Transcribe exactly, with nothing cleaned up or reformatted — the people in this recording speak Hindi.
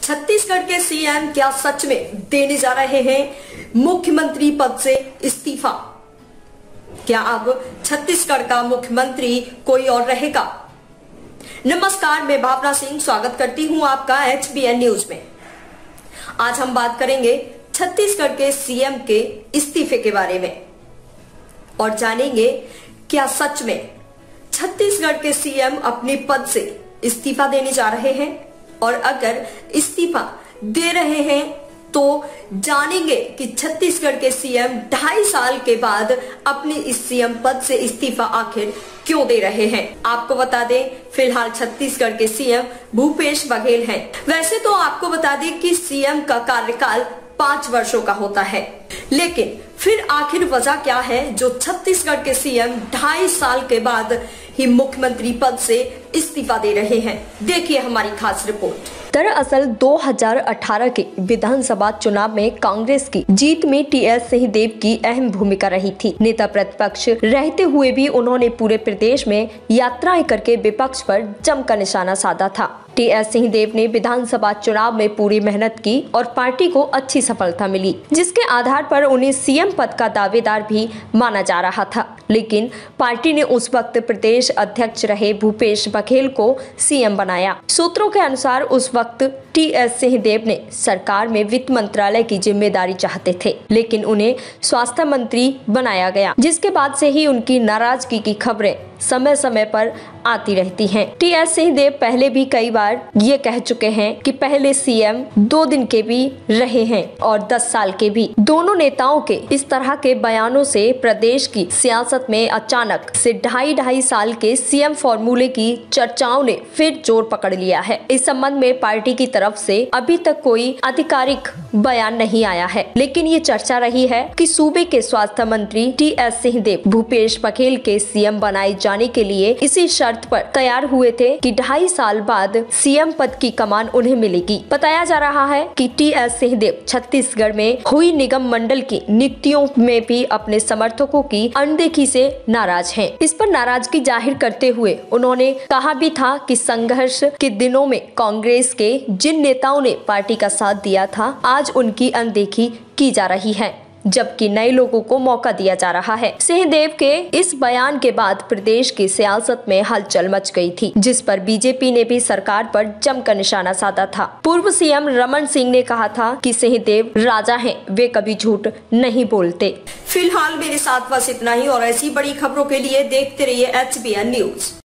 छत्तीसगढ़ के सीएम क्या सच में देने जा रहे हैं मुख्यमंत्री पद से इस्तीफा? क्या अब छत्तीसगढ़ का मुख्यमंत्री कोई और रहेगा? नमस्कार, मैं भावना सिंह स्वागत करती हूं आपका एच बी एन न्यूज में। आज हम बात करेंगे छत्तीसगढ़ के सीएम के इस्तीफे के बारे में और जानेंगे क्या सच में छत्तीसगढ़ के सीएम अपने पद से इस्तीफा देने जा रहे हैं, और अगर इस्तीफा दे रहे हैं तो जानेंगे कि छत्तीसगढ़ के सीएम ढाई साल के बाद अपने इस सीएम पद से इस्तीफा आखिर क्यों दे रहे हैं। आपको बता दें, फिलहाल छत्तीसगढ़ के सीएम भूपेश बघेल हैं। वैसे तो आपको बता दें कि सीएम का कार्यकाल पांच वर्षों का होता है, लेकिन फिर आखिर वजह क्या है जो छत्तीसगढ़ के सीएम ढाई साल के बाद ही मुख्यमंत्री पद से इस्तीफा दे रहे हैं? देखिए हमारी खास रिपोर्ट। दरअसल दो हज़ार अठारह के विधानसभा चुनाव में कांग्रेस की जीत में टी एस सिंहदेव की अहम भूमिका रही थी। नेता प्रतिपक्ष रहते हुए भी उन्होंने पूरे प्रदेश में यात्राएं करके विपक्ष पर जमकर निशाना साधा था। टी एस सिंहदेव ने विधानसभा चुनाव में पूरी मेहनत की और पार्टी को अच्छी सफलता मिली, जिसके आधार पर उन्हें सीएम पद का दावेदार भी माना जा रहा था। लेकिन पार्टी ने उस वक्त प्रदेश अध्यक्ष रहे भूपेश बघेल को सीएम बनाया। सूत्रों के अनुसार उस वक्त टी एस सिंहदेव ने सरकार में वित्त मंत्रालय की जिम्मेदारी चाहते थे, लेकिन उन्हें स्वास्थ्य मंत्री बनाया गया, जिसके बाद से ही उनकी नाराजगी की खबरें समय समय पर आती रहती हैं। टी एस सिंहदेव पहले भी कई बार ये कह चुके हैं कि पहले सीएम दो दिन के भी रहे हैं और दस साल के भी। दोनों नेताओं के इस तरह के बयानों से प्रदेश की सियासत में अचानक से ढाई ढाई साल के सीएम फॉर्मूले की चर्चाओं ने फिर जोर पकड़ लिया है। इस संबंध में पार्टी की तरफ से अभी तक कोई आधिकारिक बयान नहीं आया है, लेकिन ये चर्चा रही है कि सूबे के स्वास्थ्य मंत्री टी एस सिंहदेव भूपेश बघेल के सीएम बनाए जाने के लिए इसी शर्त पर तैयार हुए थे कि ढाई साल बाद सीएम पद की कमान उन्हें मिलेगी। बताया जा रहा है कि टी एस सिंहदेव छत्तीसगढ़ में हुई निगम मंडल की नियुक्तियों में भी अपने समर्थकों की अनदेखी से नाराज हैं। इस पर नाराजगी जाहिर करते हुए उन्होंने कहा भी था कि संघर्ष के दिनों में कांग्रेस के जिन नेताओं ने पार्टी का साथ दिया था, आज उनकी अनदेखी की जा रही है, जबकि नए लोगों को मौका दिया जा रहा है। सिंहदेव के इस बयान के बाद प्रदेश की सियासत में हलचल मच गई थी, जिस पर बीजेपी ने भी सरकार पर जमकर निशाना साधा था। पूर्व सीएम रमन सिंह ने कहा था कि सिंहदेव राजा हैं, वे कभी झूठ नहीं बोलते। फिलहाल मेरे साथ बस इतना ही, और ऐसी बड़ी खबरों के लिए देखते रहिए एच बी एन न्यूज।